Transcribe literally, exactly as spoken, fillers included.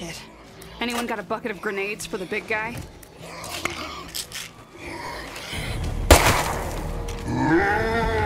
Shit. Anyone got a bucket of grenades for the big guy? Yeah.